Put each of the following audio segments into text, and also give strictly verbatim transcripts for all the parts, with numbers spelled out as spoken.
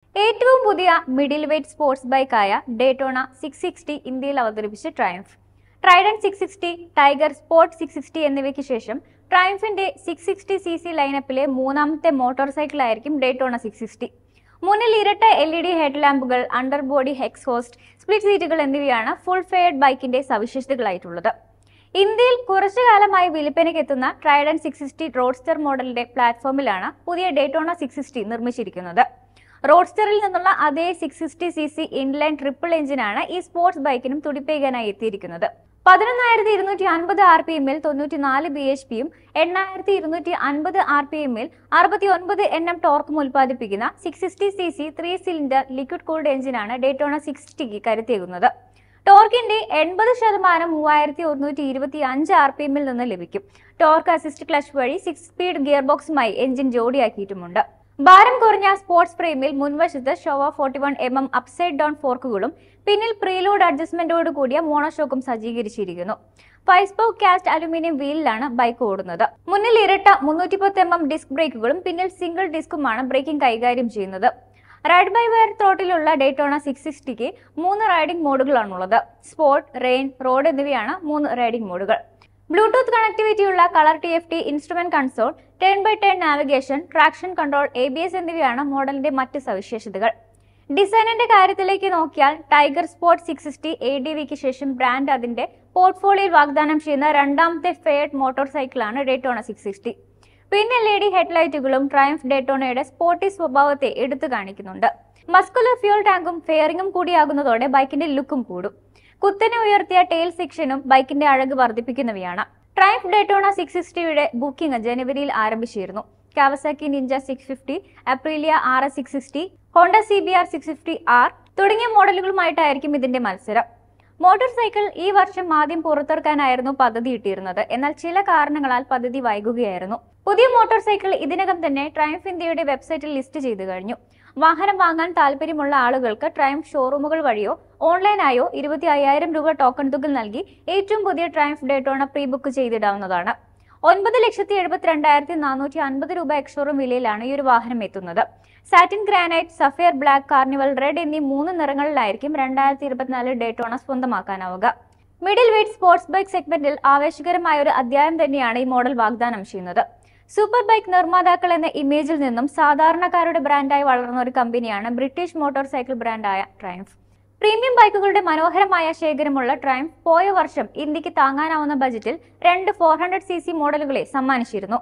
ഏറ്റവും പുതിയ middle weight sports ബൈക്കായ ഡേറ്റോണ സിക്സ് സിക്സ്റ്റി ഇന്ത്യയിൽ അവതരിപ്പിച്ച Triumph. Trident six sixty, Tiger sport six sixty എന്നിവയ്ക്ക് ശേഷം ട്രയംഫിന്റെ സിക്സ് സിക്സ്റ്റി സി സി ലൈനപ്പിലെ മൂന്നാമത്തെ മോട്ടോർ സൈക്കിളായിരിക്കും ഡേറ്റോണ സിക്സ് സിക്സ്റ്റി. മുന്നിൽ ഇരട്ട എൽ ഇ ഡി ഹെഡ് ലാമ്പുകൾ, അണ്ടർ ബോഡി എക്സോസ്റ്റ്, സ്പ്ലിറ്റ് സീറ്റുകൾ എന്നിവയാണ് ഫുൾ ഫെയർഡ് ബൈക്കിന്റെ സവിശേഷതകളായിട്ടുള്ളത്. ഇന്ത്യയിൽ കുറച്ചു കാലമായി വിൽപ്പനയ്ക്കെത്തുന്ന ട്രൈഡൻ സിക്സ് സിക്സ്റ്റി റോഡ്സ്റ്റർ മോഡലിന്റെ പ്ലാറ്റ്ഫോമിലാണ് പുതിയ ഡേറ്റോണ സിക്സ് സിക്സ്റ്റി നിർമ്മിച്ചിരിക്കുന്നത്. റോഡ്സ്റ്ററിൽ നിന്നുള്ള അതേ six sixty C C inline triple എഞ്ചിനാണ് ഈ സ്പോർട്സ് ബൈക്കിനും തുടിപ്പേകാനായി എത്തിയിരിക്കുന്നത്. പതിനൊന്നായിരത്തി ഇരുന്നൂറ്റി അൻപത് ആർ പി എമ്മിൽ തൊണ്ണൂറ്റി നാല് ബി എച്ച് പിയും എണ്ണായിരത്തി ഇരുന്നൂറ്റി അൻപത് ആർ പി എമ്മിൽ അറുപത്തി ഒൻപത് എൻ എം ടോർക്കും ഉൽപ്പാദിപ്പിക്കുന്ന six sixty C C three cylinder liquid cooled എഞ്ചിനാണ് ഡേറ്റോണ സിക്സ് സിക്സ്റ്റിക്ക് കരുത്തേകുന്നത്. ടോർക്കിന്റെ എൺപത് ശതമാനം മൂവായിരത്തി ഒരുന്നൂറ്റി ഇരുപത്തി അഞ്ച് ആർ പി എമ്മിൽ നിന്ന് ലഭിക്കും. ടോർക്ക് അസിസ്റ്റ് ക്ലച്ച് വഴി സിക്സ് സ്പീഡ് ഗിയർ ബോക്സുമായി എഞ്ചിൻ ജോഡിയാക്കിയിട്ടുമുണ്ട്. ഭാരം കുറഞ്ഞ സ്പോർട്സ് ഫ്രെയിമിൽ മുൻവശത്ത് Showa forty one M M upside down ഫോർക്കുകളും പിന്നിൽ പ്രീലോഡ് അഡ്ജസ്റ്റ്മെന്റോട് കൂടിയ മോണോഷോക്കും സജ്ജീകരിച്ചിരിക്കുന്നു. ഫൈവ് സ്പോക്ക് കാസ്റ്റ് അലുമിനിയം വീലിലാണ് ബൈക്ക് ഓടുന്നത്. മുന്നിൽ ഇരട്ട മുന്നൂറ്റി പത്ത് എം എം ഡിസ്ക് ബ്രേക്കുകളും പിന്നിൽ സിംഗിൾ ഡിസ്കുമാണ് ബ്രേക്കിംഗ് കൈകാര്യം ചെയ്യുന്നത്. റൈഡ് ബൈ വയർ ത്രോട്ടിലുള്ള ഡേറ്റോണ സിക്സ് സിക്സ്റ്റിക്ക് മൂന്ന് റൈഡിംഗ് മോഡുകളാണുള്ളത്. സ്പോർട്ട്, റെയിൻ, റോഡ് എന്നിവയാണ് മൂന്ന് റൈഡിംഗ് മോഡുകൾ. ബ്ലൂടൂത്ത് കണക്ടിവിറ്റിയുള്ള colour T F T, instrument console, turn by turn navigation, traction control, A B S എന്നിവയാണ് മോഡലിന്റെ മറ്റ് സവിശേഷതകൾ. ഡിസൈനിന്റെ കാര്യത്തിലേക്ക് നോക്കിയാൽ Tiger sport six sixty A D വിക്ക് ശേഷം ബ്രാൻഡ് അതിന്റെ പോർട്ട്ഫോളിയോയിൽ വാഗ്ദാനം ചെയ്യുന്ന രണ്ടാമത്തെ ഫെയർഡ് മോട്ടോർ സൈക്കിളാണ് ഡേറ്റോണ സിക്സ് സിക്സ്റ്റി. പിന്നെ എൽ ഇ ഡി ഹെഡ്ലൈറ്റുകളും ട്രയംഫ് ഡേറ്റോണയുടെ സ്പോർട്ടി സ്വഭാവത്തെ എടുത്തു കാണിക്കുന്നുണ്ട്. മസ്കുലർ ഫ്യൂൽ ടാങ്കും ഫെയറിംഗും കൂടിയാകുന്നതോടെ ബൈക്കിന്റെ ലുക്കും കൂടും. കുത്തനെ ഉയർത്തിയ ടെയിൽ സെക്ഷനും ബൈക്കിന്റെ അഴക് വർദ്ധിപ്പിക്കുന്നവയാണ്. ട്രയംഫ് ഡേറ്റോണ സിക്സ് സിക്സ്റ്റിയുടെ ബുക്കിംഗ് ജനുവരിയിൽ ആരംഭിച്ചിരുന്നു. Kawasaki Ninja six fifty, Aprilia R S six sixty, Honda C B R six fifty R തുടങ്ങിയ മോഡലുകളുമായിട്ടായിരിക്കും ഇതിന്റെ മത്സരം. മോട്ടോർ സൈക്കിൾ ഈ വർഷം ആദ്യം പുറത്തിറക്കാനായിരുന്നു പദ്ധതി ഇട്ടിരുന്നത്. എന്നാൽ ചില കാരണങ്ങളാൽ പദ്ധതി വൈകുകയായിരുന്നു. പുതിയ മോട്ടോർ സൈക്കിൾ ഇതിനകം തന്നെ ട്രയംഫ് ഇന്ത്യയുടെ വെബ്സൈറ്റിൽ ലിസ്റ്റ് ചെയ്തു കഴിഞ്ഞു. വാഹനം വാങ്ങാൻ താല്പര്യമുള്ള ആളുകൾക്ക് ട്രയംഫ് ഷോറൂമുകൾ വഴിയോ ഓൺലൈനായോ ഇരുപത്തി അയ്യായിരം രൂപ ടോക്കൺ തുക നൽകി ഏറ്റവും പുതിയ ട്രയംഫ് ഡേറ്റോണ പ്രീ ബുക്ക് ചെയ്തിടാവുന്നതാണ്. ഒൻപത് ലക്ഷത്തി എഴുപത്തിരണ്ടായിരത്തി നാനൂറ്റി അൻപത് രൂപ എക്സ്ഷോറൂം വിലയിലാണ് ഈ ഒരു വാഹനം എത്തുന്നത്. Satin granite, sapphire black, carnival red എന്നീ മൂന്ന് നിറങ്ങളിലായിരിക്കും രണ്ടായിരത്തി ഇരുപത്തിനാല് ഡേറ്റോണ സ്വന്തമാക്കാനാവുക. മിഡിൽ വെയ്റ്റ് സ്പോർട്സ് ബൈക്ക് സെഗ്മെന്റിൽ ആവേശകരമായ ഒരു അധ്യായം തന്നെയാണ് ഈ മോഡൽ വാഗ്ദാനം ചെയ്യുന്നത്. സൂപ്പർ ബൈക്ക് നിർമ്മാതാക്കൾ എന്ന ഇമേജിൽ നിന്നും സാധാരണക്കാരുടെ ബ്രാൻഡായി വളർന്ന ഒരു കമ്പനിയാണ് ബ്രിട്ടീഷ് മോട്ടോർ സൈക്കിൾ ബ്രാൻഡായ ട്രയംഫ്. പ്രീമിയം ബൈക്കുകളുടെ മനോഹരമായ ശേഖരമുള്ള ട്രയംഫ് പോയ വർഷം ഇന്ത്യക്ക് താങ്ങാനാവുന്ന ബജറ്റിൽ രണ്ട് ഫോർ ഹൺഡ്രഡ് സി സി മോഡലുകളെ സമ്മാനിച്ചിരുന്നു.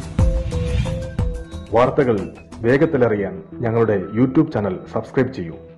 വാർത്തകൾ വേഗത്തിലറിയാൻ ഞങ്ങളുടെ യൂട്യൂബ് ചാനൽ സബ്സ്ക്രൈബ് ചെയ്യൂ.